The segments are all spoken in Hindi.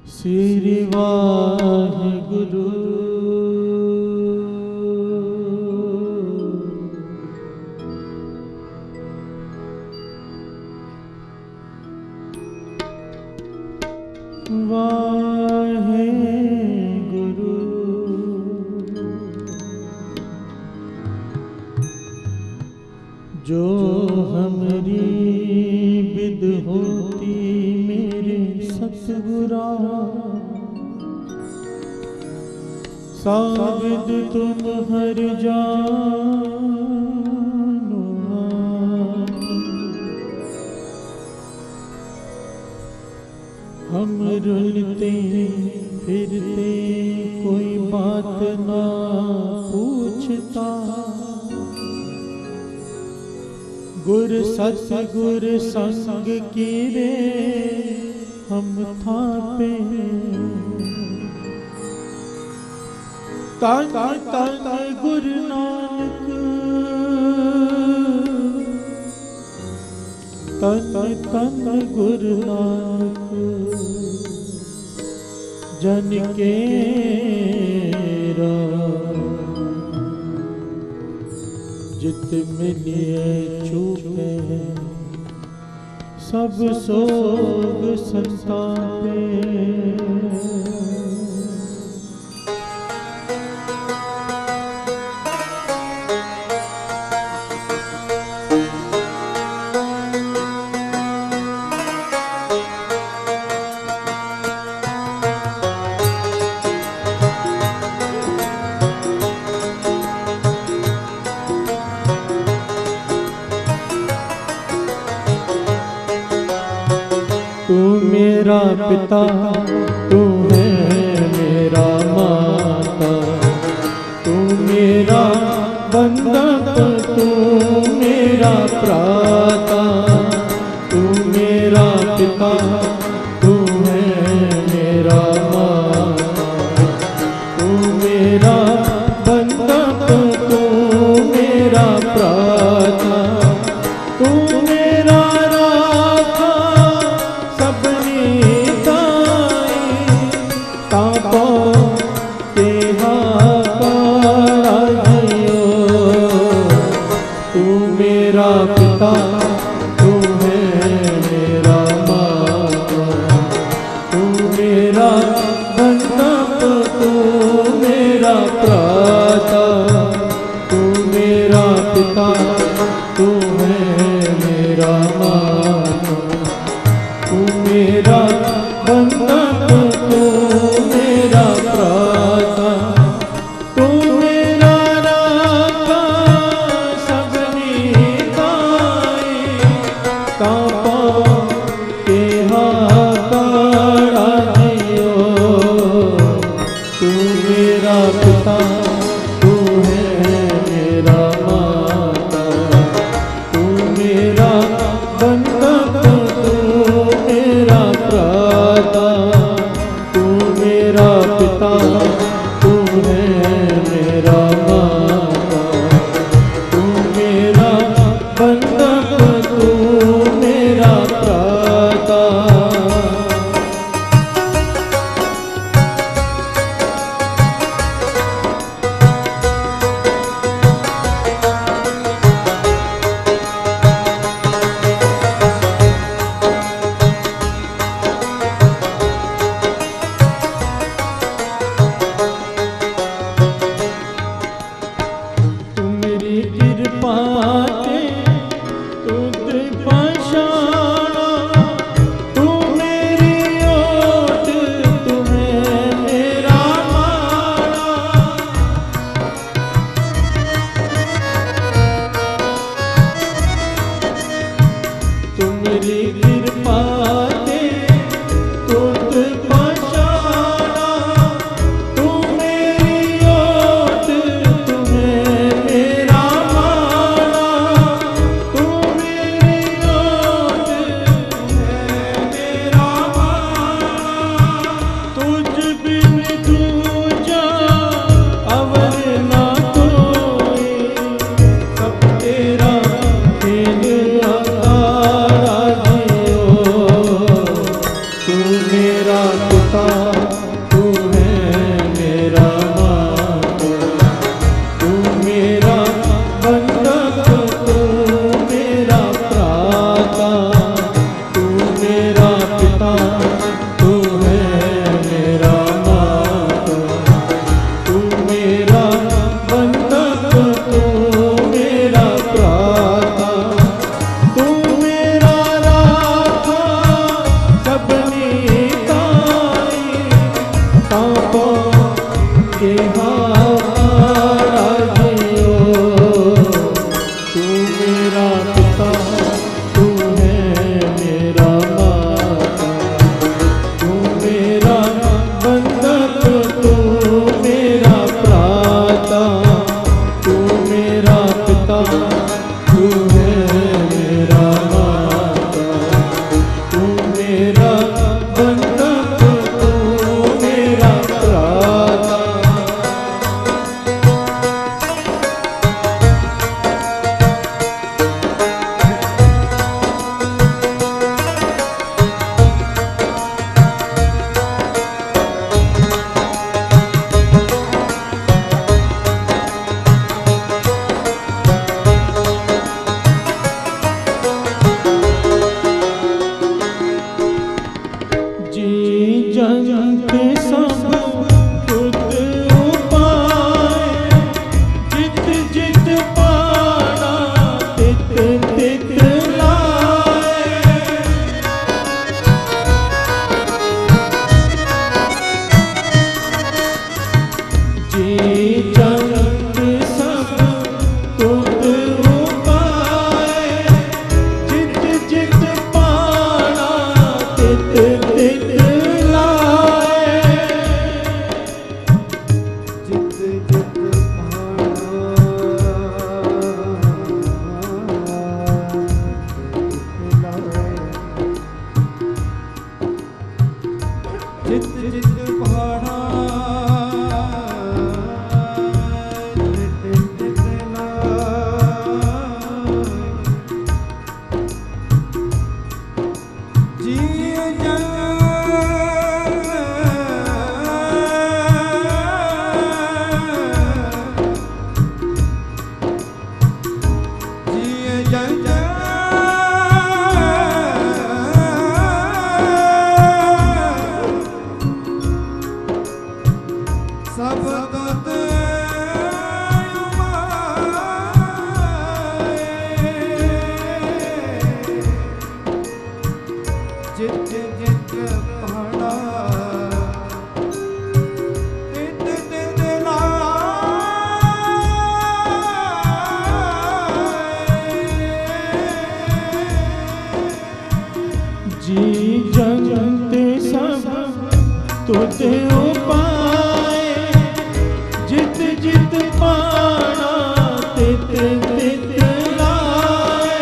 श्री वाहिगुरु। वाहिगुरु। जो हमारी विद होती मेरे सतगुरा, साविद तुम हर जानो। हम रुलते फिरते कोई बात ना पूछता, गुर सतगुर संग की रे हम थापे। तन तन गुरु नानक, तन तन गुरु नानक, जन के जित मिलिए छूटे सब सोग संतापे। तू मेरा पिता, तू है मेरा माता, तू मेरा बंधक, तू मेरा प्राता। तू मेरा पिता, तू है मेरा माता, तू मेरा बंधक, तू मेरा प्राता। तू मेरा राखा सबनी ताई, तापो तेहा पाड़ा गयो। तू मेरा पिता, तू है मेरा माता, तू मेरा बंधक, तू मेरा प्राता। तू मेरा पिता, तू है मेरा माता, तू मेरा बंधक, तू मेरा प्राता। तू मेरा राखा सबनी ताई, तापो तेहा पाड़ा गयो। तू मेरा पिता, तू है मेरा माता, तू मेरा बंधक, तू मेरा प्राता। तू मेरा पिता, तू है मेरा माता, तू मेरा बंधक, तू मेरा प्राता। मेरा पिता तू है मेरा माता, तू मेरा बंधक तू मेरा भ्राता, तू मेरा पिता तू है मेरा माता, तू मेरा बंधक तू मेरा भ्राता, तू मेरा राखा सबनी ताई, तापों के हारा जियो, तू मेरा पिता तू है मेरा माता, तू मेरा बंधक तू मेरा भ्राता, तू मेरा पिता तू है मेरा माता, तू मेरा बंधक तू मेरा भ्राता। जी जंत सब खुद उपाय, जित जित पाना तित तित लाए, जी जंत सब खुद उपाय, जित जित पाना तित तित लाए, जित जित जित जित भाड़ा तित तित लाए, जी सब तत जित जित भाड़ा तित तित लाए, जी जंत सब तुझ उपाय, जित जित पाना तित तित लाए,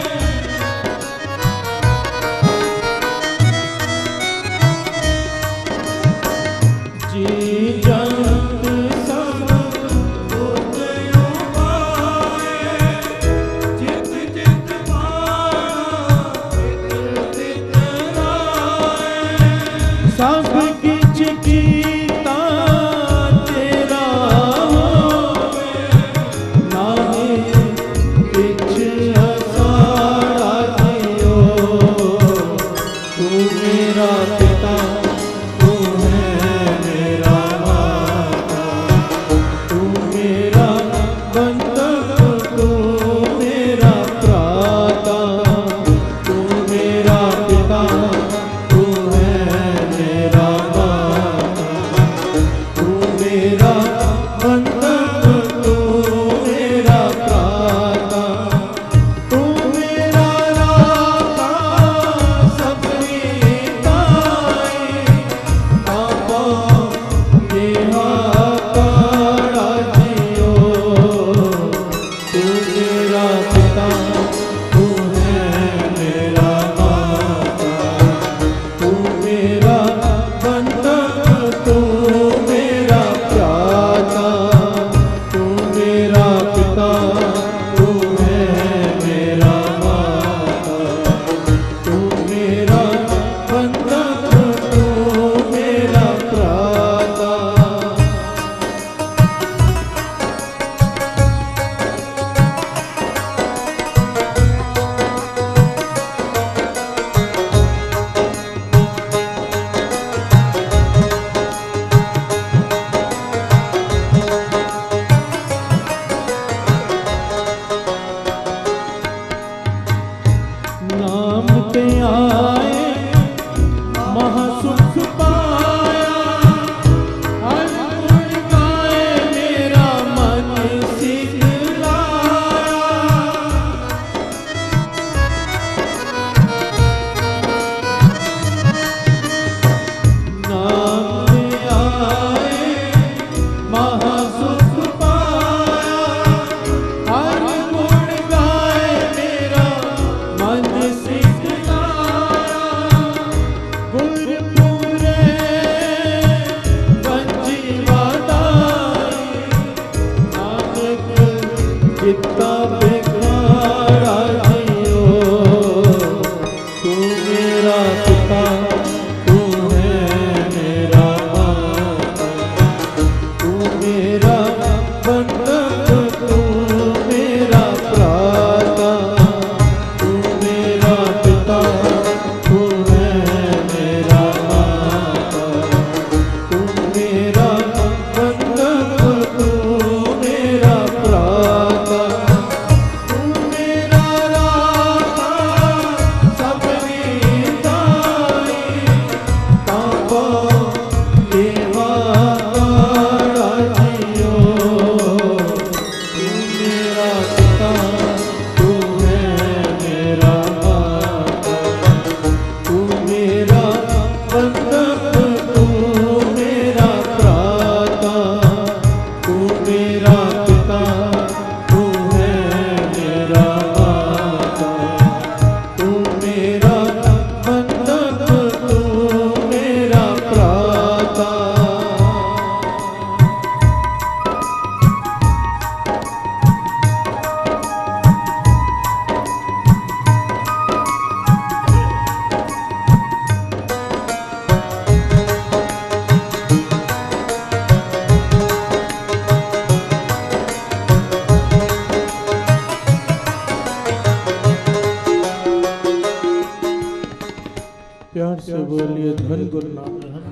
जी जंत सब तुझ उपाय, जित जित पाना तित तित लाए, सब किछ कीता तेरा होवे, नाहीं किछ असाड़ा जियो, तू मेरा पिता तू है मेरा माता, तू मेरा बंधक तू मेरा भ्राता, तू मेरा पिता तू है मेरा माता,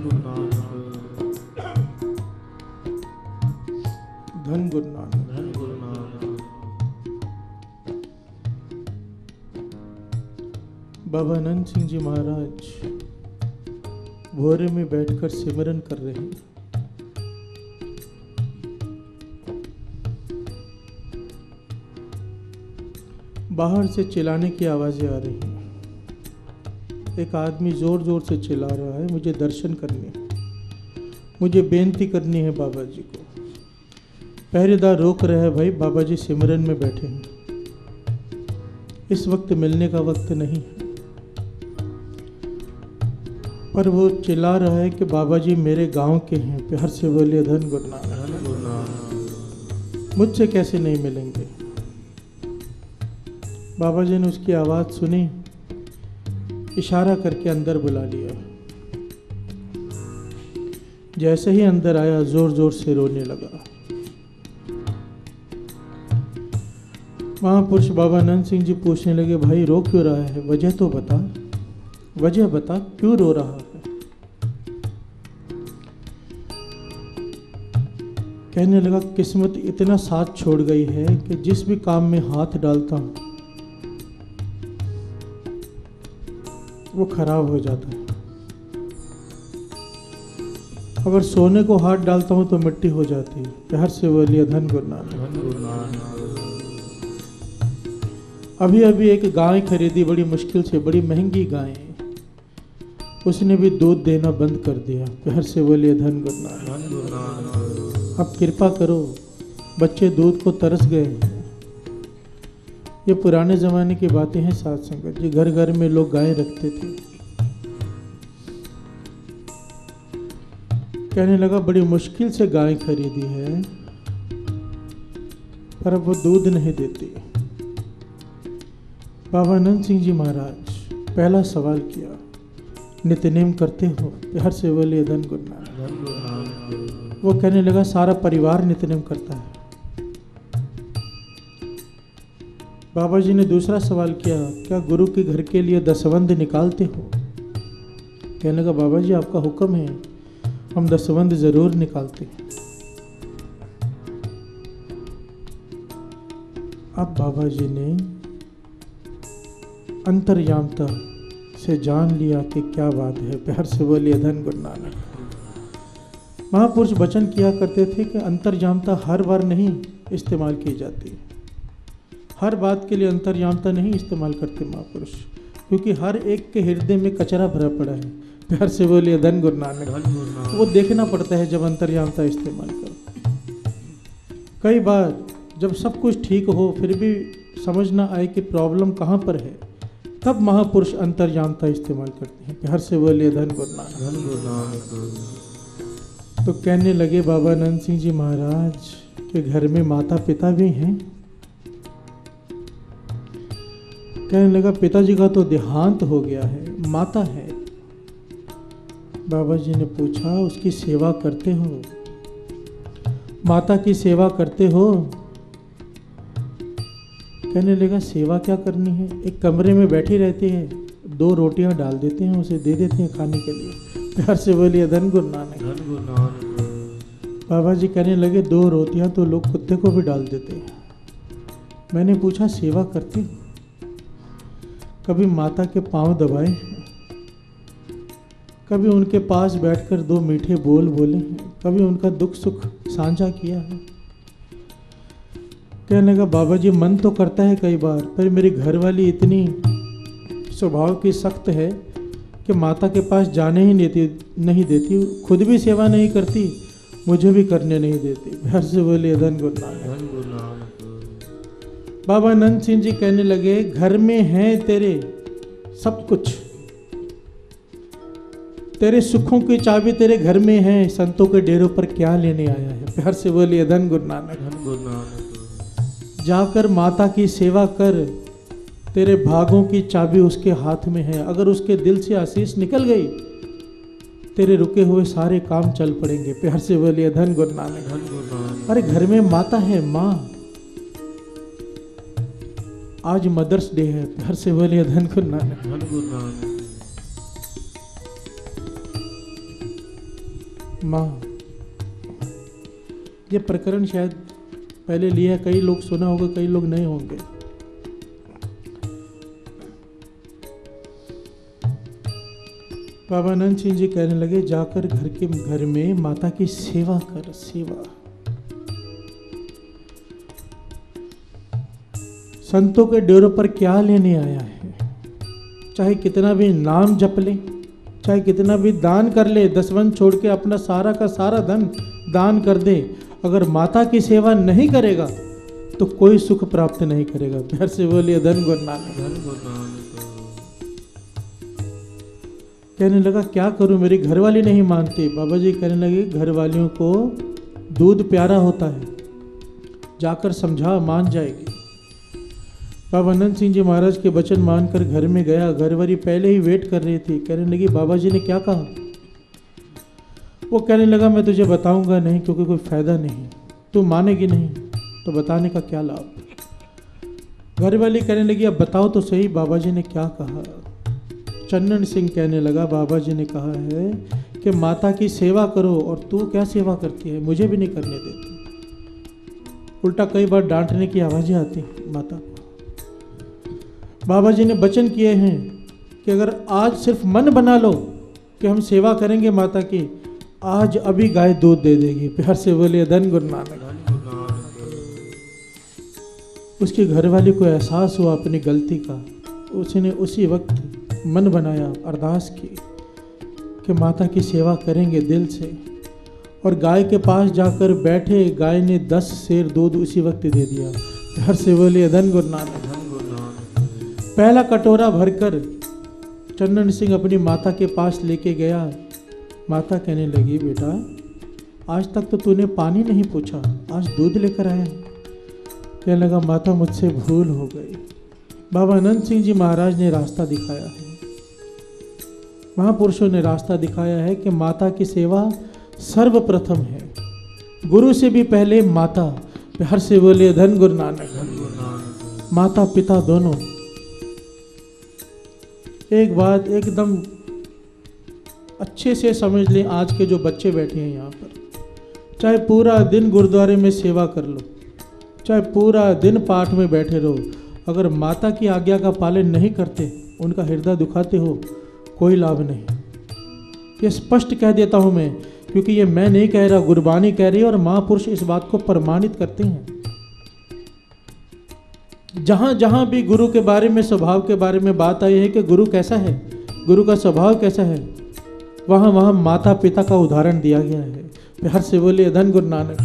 गुरु नानक, धन गुरु नानक। धन गुरु नानक। बाबा आनंद सिंह जी महाराज भोरे में बैठकर सिमरन कर रहे हैं। बाहर से चिल्लाने की आवाजें आ रही हैं। एक आदमी जोर जोर से चिल्ला रहा है, मुझे दर्शन करने हैं, मुझे बेनती करनी है बाबा जी को। पहरेदार रोक रहा है, भाई बाबा जी सिमरन में बैठे हैं, इस वक्त मिलने का वक्त नहीं है। पर वो चिल्ला रहा है कि बाबा जी मेरे गांव के हैं, प्यार से बोलिए धन गुरु नानक, मुझसे कैसे नहीं मिलेंगे। बाबा जी ने उसकी आवाज़ सुनी, इशारा करके अंदर बुला लिया। जैसे ही अंदर आया जोर जोर से रोने लगा। महापुरुष बाबा आनंद सिंह जी पूछने लगे, भाई रो क्यों रहा है, वजह तो बता, वजह बता, क्यों रो रहा है। कहने लगा, किस्मत इतना साथ छोड़ गई है कि जिस भी काम में हाथ डालता हूं वो खराब हो जाता है। अगर सोने को हाथ डालता हूं तो मिट्टी हो जाती है। प्यार से बोलिए धन गुरु नानक। अभी अभी एक गाय खरीदी, बड़ी मुश्किल से, बड़ी महंगी गाय, उसने भी दूध देना बंद कर दिया। प्यार से बोलिए धन गुरु नानक। अब कृपा करो, बच्चे दूध को तरस गए हैं। ये पुराने ज़माने की बातें हैं साथ संगत जी। घर घर में लोग गायें रखते थे। कहने लगा, बड़ी मुश्किल से गाय खरीदी है, पर अब वो दूध नहीं देती। बाबा आनंद सिंह जी महाराज पहला सवाल किया, नित्यनेम करते हो। प्यार से बोलिए धन गुरु नानक। वो कहने लगा, सारा परिवार नित्यनेम करता है। बाबा जी ने दूसरा सवाल किया, क्या गुरु के घर के लिए दसवंध निकालते हो। कहने लगा, बाबा जी आपका हुक्म है, हम दसवंध जरूर निकालते हैं। अब बाबा जी ने अंतर्यामता से जान लिया कि क्या बात है। प्यार से बोलिए धन गुरु नानक। महापुरुष वचन किया करते थे कि अंतर्यामता हर बार नहीं इस्तेमाल की जाती। हर बात के लिए अंतर्यामता नहीं इस्तेमाल करते महापुरुष, क्योंकि हर एक के हृदय में कचरा भरा पड़ा है। प्यार से बोलिए धन गुरु नानक। वो देखना पड़ता है जब अंतर्यामता इस्तेमाल करो। कई बार जब सब कुछ ठीक हो फिर भी समझ ना आए कि प्रॉब्लम कहाँ पर है, तब महापुरुष अंतर्यामता इस्तेमाल करते हैं। प्यार से बोलिए धन गुरु नानक। तो कहने लगे बाबा आनंद सिंह जी महाराज के घर में माता पिता भी हैं। कहने लगा, पिताजी का तो देहांत हो गया है, माता है। बाबा जी ने पूछा, उसकी सेवा करते हो, माता की सेवा करते हो। कहने लगा, सेवा क्या करनी है, एक कमरे में बैठी रहती है, 2 रोटियां डाल देते हैं, उसे दे देते हैं खाने के लिए। प्यार से बोलिए धन गुरु नानक। बाबा जी कहने लगे, 2 रोटियां तो लोग कुत्ते को भी डाल देते हैं। मैंने पूछा, सेवा करती हो, कभी माता के पांव दबाए, कभी उनके पास बैठकर 2 मीठे बोल बोले हैं, कभी उनका दुख सुख साझा किया है। कहने लगा, बाबा जी मन तो करता है कई बार, पर मेरी घरवाली इतनी स्वभाव की सख्त है कि माता के पास जाने ही नहीं देती, खुद भी सेवा नहीं करती, मुझे भी करने नहीं देती। घर से बोलिए धन गुरु नानक। बाबा आनंद सिंह जी कहने लगे, घर में है तेरे सब कुछ, तेरे सुखों की चाबी तेरे घर में है, संतों के डेरों पर क्या लेने आया है। प्यार से बोलिए धन गुरु नानक। जाकर माता की सेवा कर, तेरे भागों की चाबी उसके हाथ में है। अगर उसके दिल से आशीष निकल गई, तेरे रुके हुए सारे काम चल पड़ेंगे। प्यार से बोलिए धन गुरु नानक। अरे घर में माता है, माँ। आज मदर्स डे है, प्यार से बोलिए धन गुरु नानक। माँ, ये प्रकरण शायद पहले लिया, कई लोग सुना होगा, कई लोग नहीं होंगे। बाबा आनंद सिंह जी कहने लगे, जाकर घर में माता की सेवा कर। सेवा संतों के डेरों पर क्या लेने आया है? चाहे कितना भी नाम जप ले, चाहे कितना भी दान कर ले, दसवंत छोड़ के अपना सारा का सारा धन दान कर दे, अगर माता की सेवा नहीं करेगा तो कोई सुख प्राप्त नहीं करेगा। प्यार से बोलिए धन गुरु नानक। कहने लगा क्या करूं, मेरी घरवाली नहीं मानती। बाबा जी कहने लगे, घरवालियों को दूध प्यारा होता है, जाकर समझा, मान जाएगी। बाबा आनंद सिंह जी महाराज के वचन मानकर घर में गया। घरवाली पहले ही वेट कर रही थी। कहने लगी, बाबा जी ने क्या कहा? वो कहने लगा, मैं तुझे बताऊंगा नहीं, क्योंकि कोई फायदा नहीं, तू मानेगी नहीं तो बताने का क्या लाभ। घरवाली कहने लगी, अब बताओ तो सही, बाबा जी ने क्या कहा? चन्नन सिंह कहने लगा, बाबा जी ने कहा है कि माता की सेवा करो। और तू क्या सेवा करती है? मुझे भी नहीं करने देती। उल्टा कई बार डांटने की आवाजें आती माता को। बाबा जी ने वचन किए हैं कि अगर आज सिर्फ मन बना लो कि हम सेवा करेंगे माता की, आज अभी गाय दूध दे देगी। प्यार से बोलिए धन गुरु नानक। उसकी घरवाली को एहसास हुआ अपनी गलती का। उसने उसी वक्त मन बनाया, अरदास की कि माता की सेवा करेंगे दिल से। और गाय के पास जाकर बैठे, गाय ने 10 सेर दूध उसी वक्त दे दिया। प्यार से बोलिए धन गुरु नानक। पहला कटोरा भरकर चन्नन सिंह अपनी माता के पास लेके गया। माता कहने लगी, बेटा आज तक तो तूने पानी नहीं पूछा, आज दूध लेकर आया। कहने लगा, माता मुझसे भूल हो गई। बाबा आनंद सिंह जी महाराज ने रास्ता दिखाया है, महापुरुषों ने रास्ता दिखाया है कि माता की सेवा सर्वप्रथम है, गुरु से भी पहले माता। प्यार से बोले धन गुरु नानक। माता पिता दोनों। एक बात एकदम अच्छे से समझ लें, आज के जो बच्चे बैठे हैं यहाँ पर, चाहे पूरा दिन गुरुद्वारे में सेवा कर लो, चाहे पूरा दिन पाठ में बैठे रहो, अगर माता की आज्ञा का पालन नहीं करते, उनका हृदय दुखाते हो, कोई लाभ नहीं। ये स्पष्ट कह देता हूँ मैं, क्योंकि ये मैं नहीं कह रहा, गुरबानी कह रही है और महापुरुष इस बात को प्रमाणित करते हैं। जहाँ जहाँ भी गुरु के बारे में, स्वभाव के बारे में बात आई है कि गुरु कैसा है, गुरु का स्वभाव कैसा है, वहाँ वहाँ माता पिता का उदाहरण दिया गया है। प्यार से बोलिए धन गुरु नानक।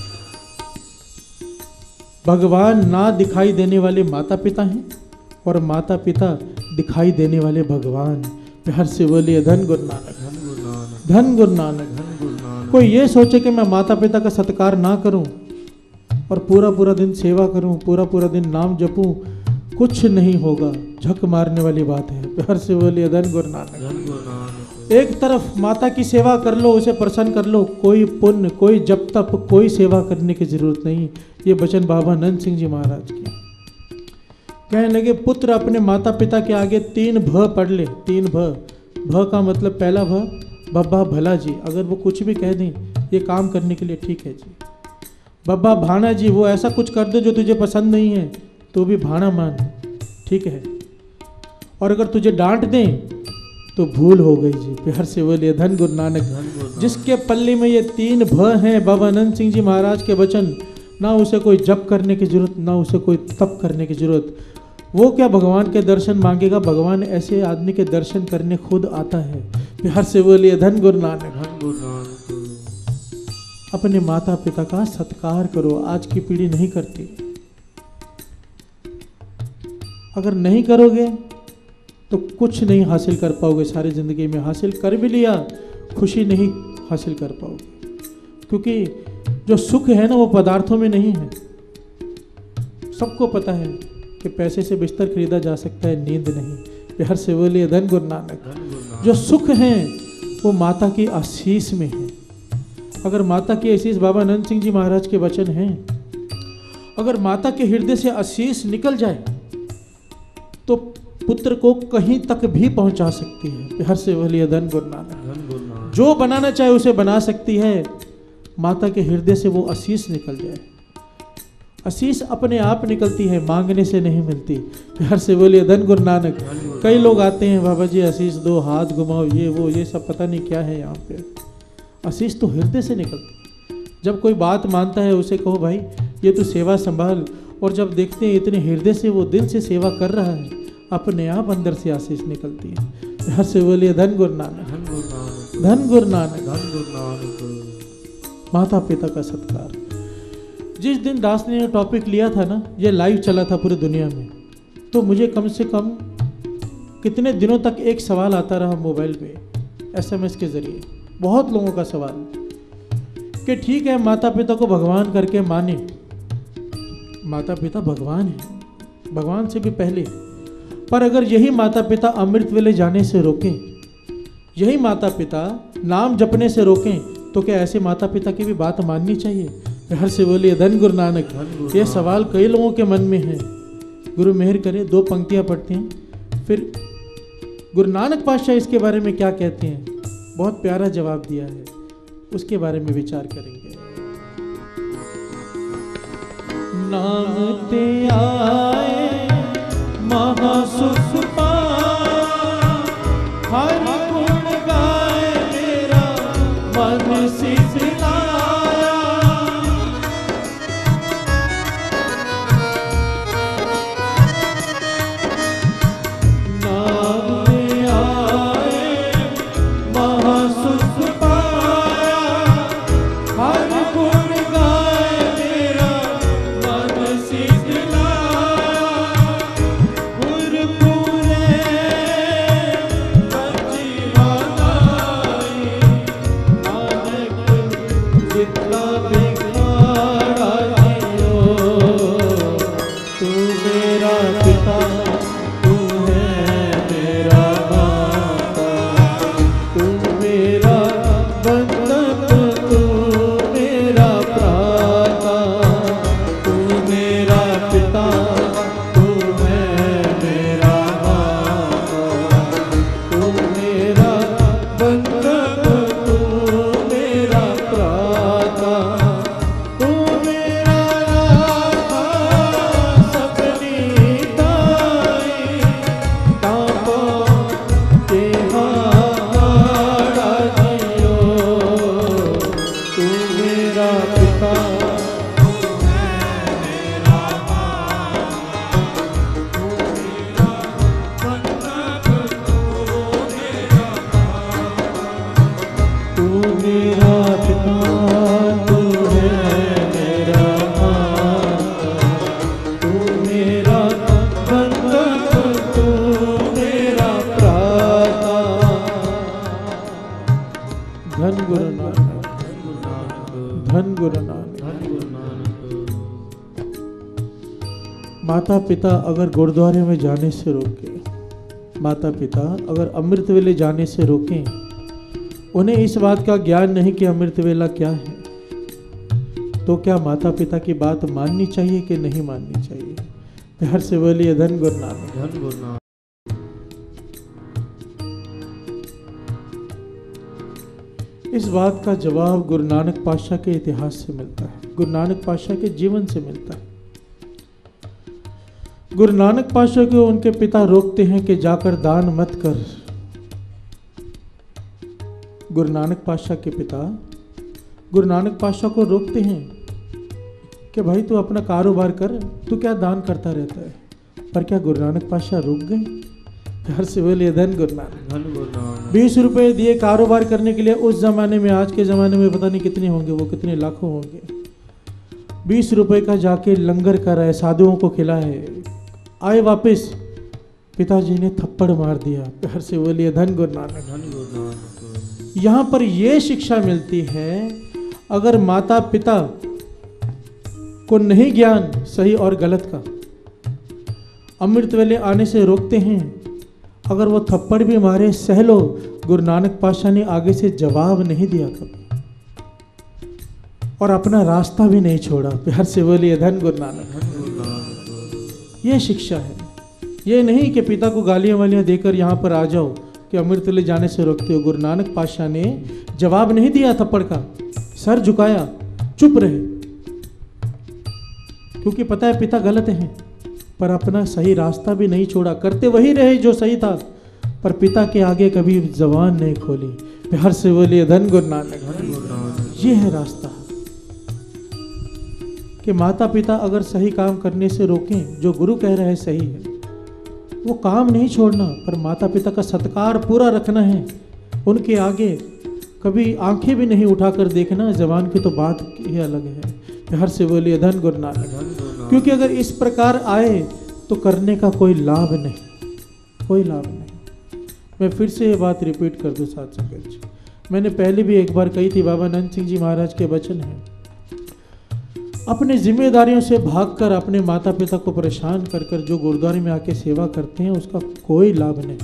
भगवान ना दिखाई देने वाले माता पिता हैं और माता पिता दिखाई देने वाले भगवान। प्यार से बोलिए धन गुरु नानक। धन गुरु नानक। कोई ये सोचे कि मैं माता पिता का सत्कार ना करूं और पूरा पूरा दिन सेवा करूं, पूरा पूरा दिन नाम जपूं, कुछ नहीं होगा, झक मारने वाली बात है। प्यार से बोलिए धन गुरु नानक। एक तरफ माता की सेवा कर लो, उसे प्रसन्न कर लो, कोई पुण्य, कोई जप तप, कोई सेवा करने की जरूरत नहीं। ये वचन बाबा आनंद सिंह जी महाराज के। कहने लगे, पुत्र अपने माता पिता के आगे 3 भ पढ़ ले। 3 भ। भ का मतलब पहला भ, बब्बा भला जी, अगर वो कुछ भी कह दें ये काम करने के लिए ठीक है जी। बब्बा भाना जी, वो ऐसा कुछ कर दो जो तुझे पसंद नहीं है तो भी भाना मान, ठीक है। और अगर तुझे डांट दें तो भूल हो गई जी। प्यार से बोलिए धन गुरु नानक। जिसके पल्ले में ये 3 भ हैं, बाबा आनंद सिंह जी महाराज के वचन, ना उसे कोई जप करने की जरूरत, ना उसे कोई तप करने की जरूरत। वो क्या भगवान के दर्शन मांगेगा, भगवान ऐसे आदमी के दर्शन करने खुद आता है। प्यार से बोलिए धन गुरु नानक। अपने माता पिता का सत्कार करो, आज की पीढ़ी नहीं करती। अगर नहीं करोगे तो कुछ नहीं हासिल कर पाओगे सारी जिंदगी में। हासिल कर भी लिया, खुशी नहीं हासिल कर पाओगे, क्योंकि जो सुख है ना वो पदार्थों में नहीं है। सबको पता है कि पैसे से बिस्तर खरीदा जा सकता है, नींद नहीं। प्यार से बोलिए धन गुरु नानक। जो सुख है वो माता की आशीष में है। अगर माता की आशीष, बाबा आनंद सिंह जी महाराज के वचन हैं, अगर माता के हृदय से आशीष निकल जाए तो पुत्र को कहीं तक भी पहुंचा सकती है। प्यार से बोलिए धन गुरु नानक। जो बनाना चाहे उसे बना सकती है, माता के हृदय से वो आशीष निकल जाए। आशीष अपने आप निकलती है, मांगने से नहीं मिलती। प्यार से बोलिए धन गुरु नानक। कई लोग आते हैं, बाबा जी आशीष दो, हाथ घुमाओ, ये वो ये सब पता नहीं क्या है यहाँ पे। आशीष तो हृदय से निकलती है। जब कोई बात मानता है उसे कहो भाई ये तो सेवा संभाल, और जब देखते हैं इतने हृदय से वो दिल से सेवा कर रहा है, अपने आप अंदर से आशीष निकलती है। प्यार से बोलिए धन गुरु नानक, धन गुरु नानक, धन गुरु नानक। माता पिता का सत्कार। जिस दिन दास ने टॉपिक लिया था ना, ये लाइव चला था पूरी दुनिया में, तो मुझे कम से कम कितने दिनों तक एक सवाल आता रहा मोबाइल पे, SMS के जरिए। बहुत लोगों का सवाल कि ठीक है माता पिता को भगवान करके माने, माता पिता भगवान है, भगवान से भी पहले, पर अगर यही माता पिता अमृत वेले जाने से रोकें, यही माता पिता नाम जपने से रोकें, तो क्या ऐसे माता पिता की भी बात माननी चाहिए? प्यार से बोलिए धन गुरु नानक। ये सवाल कई लोगों के मन में है। गुरु मेहर करे, 2 पंक्तियां पढ़ते हैं, फिर गुरु नानक पातशाह इसके बारे में क्या कहते हैं, बहुत प्यारा जवाब दिया है, उसके बारे में विचार करेंगे। नाम ते आए महासुख पाया, हर गुण गाए मेरा मन सिसलाया। नाम ते आए महासुख पाया, हर गुण गाए मेरा मन सिसलाया। गुरपुरे माता पिता अगर गुरुद्वारे में जाने से रोके, माता पिता अगर अमृत वेले जाने से रोकें, उन्हें इस बात का ज्ञान नहीं कि अमृत वेला क्या है, तो क्या माता पिता की बात माननी चाहिए कि नहीं माननी चाहिए? प्यार से बोलिए धन गुरु नानक, धन गुरु नानक। इस बात का जवाब गुरु नानक पातशाह के इतिहास से मिलता है, गुरु नानक पातशाह के जीवन से मिलता है। गुरु नानक पातशाह को उनके पिता रोकते हैं कि जाकर दान मत कर। गुरु नानक पातशाह के पिता गुरु नानक पातशाह को रोकते हैं कि भाई तू अपना कारोबार कर, तू क्या दान करता रहता है। पर क्या गुरु नानक पातशाह रुक गए? घर से बोलिए धन गुरु नानक। 20 रुपए दिए कारोबार करने के लिए उस जमाने में, आज के जमाने में पता नहीं कितने होंगे, वो कितने लाखों होंगे। 20 रुपए का जाके लंगर कराए, साधुओं को खिलाए, आए वापस पिताजी ने थप्पड़ मार दिया। प्यार से बोलिए धन गुरु नानक, धन गुरु नानक। यहाँ पर यह शिक्षा मिलती है, अगर माता पिता को नहीं ज्ञान सही और गलत का, अमृत वेले आने से रोकते हैं, अगर वो थप्पड़ भी मारे सह लो। गुरु नानक पातशाह ने आगे से जवाब नहीं दिया कभी, और अपना रास्ता भी नहीं छोड़ा। प्यार से बोलिए धन गुरु नानक। ये शिक्षा है, ये नहीं कि पिता को गालियां वालियां देकर यहाँ पर आ जाओ कि अमृत ले जाने से रोकते हो। गुरु नानक पातशाह ने जवाब नहीं दिया थप्पड़ का, सर झुकाया, चुप रहे, क्योंकि पता है पिता गलत हैं, पर अपना सही रास्ता भी नहीं छोड़ा, करते वही रहे जो सही था, पर पिता के आगे कभी जबान नहीं खोली। प्यार से बोलिए धन गुरु नानक। ये है रास्ता कि माता पिता अगर सही काम करने से रोकें, जो गुरु कह रहे हैं सही है, वो काम नहीं छोड़ना, पर माता पिता का सत्कार पूरा रखना है। उनके आगे कभी आंखें भी नहीं उठाकर देखना, जबान की तो बात ही अलग है। प्यार से बोलिए धन गुरु नानक। क्योंकि अगर इस प्रकार आए तो करने का कोई लाभ नहीं, कोई लाभ नहीं। मैं फिर से ये बात रिपीट कर दूं साथ संगत जी, मैंने पहले भी एक बार कही थी, बाबा नंद सिंह जी महाराज के वचन हैं, अपनी जिम्मेदारियों से भागकर अपने माता पिता को परेशान कर कर जो गुरुद्वारे में आके सेवा करते हैं उसका कोई लाभ नहीं।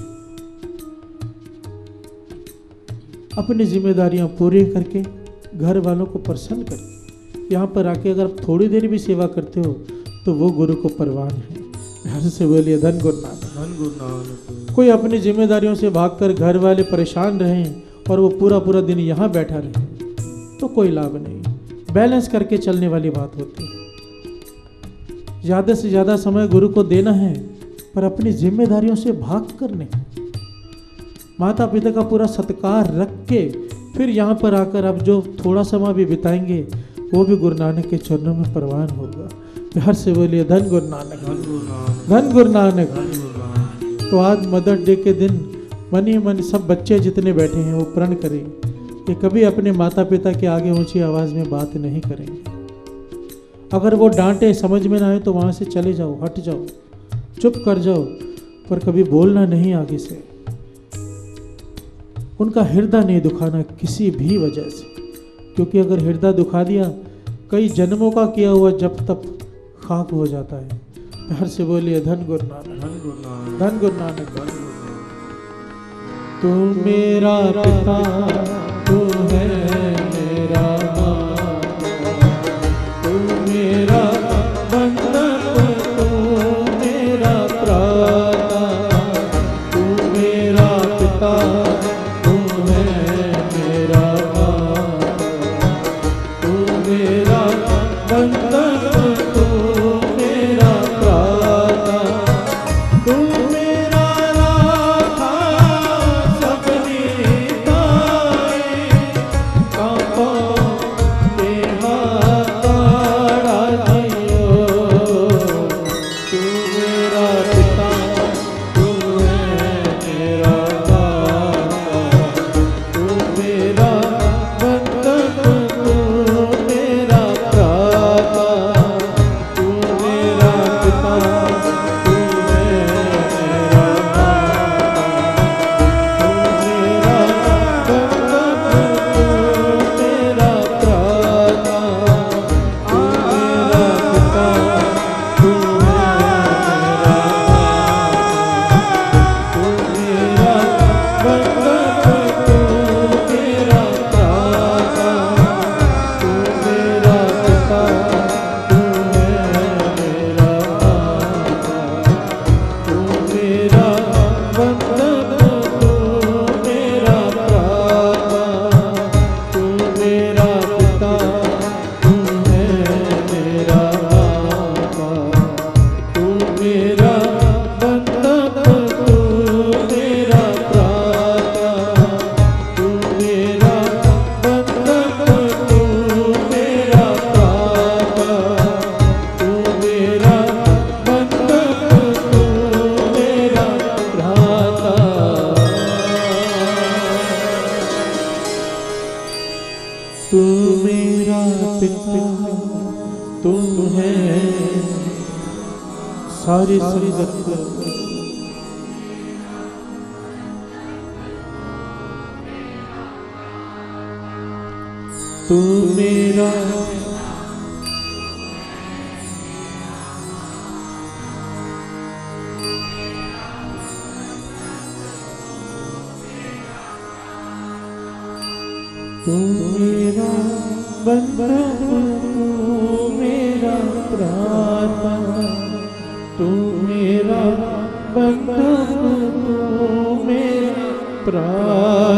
अपनी जिम्मेदारियां पूरी करके घर वालों को प्रसन्न करके यहाँ पर आके अगर थोड़ी देर भी सेवा करते हो तो वो गुरु को परवान है। घर से बोलिए धन गुरु नानक। धन गुरु नानक। कोई अपनी जिम्मेदारियों से भागकर घर वाले परेशान रहें और वो पूरा पूरा दिन यहाँ बैठा रहे तो कोई लाभ नहीं। बैलेंस करके चलने वाली बात होती है। ज़्यादा से ज़्यादा समय गुरु को देना है, पर अपनी जिम्मेदारियों से भाग कर नहीं। माता पिता का पूरा सत्कार रख के फिर यहाँ पर आकर अब जो थोड़ा समय भी बिताएंगे वो भी गुरु नानक के चरणों में परवान होगा। प्यार से बोलिए धन गुरु नानक। धन गुरु नानक। तो आज मदर डे के दिन मन ही मन सब बच्चे जितने बैठे हैं वो प्रण करें कि कभी अपने माता पिता के आगे ऊंची आवाज़ में बात नहीं करेंगे। अगर वो डांटे समझ में ना आए तो वहाँ से चले जाओ, हट जाओ, चुप कर जाओ, पर कभी बोलना नहीं आगे से। उनका हृदय नहीं दुखाना किसी भी वजह से, क्योंकि अगर हृदय दुखा दिया कई जन्मों का किया हुआ जब तक खाक हो जाता है। प्यार से बोलिए धन गुरु नानक। धन गुरु नानक। धन गुरु नानक। तू मेरा पिता, तू है मेरा माँ, तू मेरा बंधन, तू मेरा प्राता, तू मेरा पिता, तू है मेरा माँ, तू मेरा बंधन, तू मेरा प्राता, तू मेरा राधा सबनी ताई, कांपो तेरा ताड़ा दियो, तू मेरा पिता, तू है मेरा दाता, तू मेरा बंधन, तू मेरा प्राता, तू मेरा पिता, तू है मेरा दाता, तू मेरा बंधन, तू मेरा प्राता, तू मेरा पिता, तू है मेरा तू मेरा पिता, तू है सारी जगत, तू मेरा तू मेरा बंधन, तू मेरा प्राता, तू मेरा बंधन, तू मेरा प्राप्त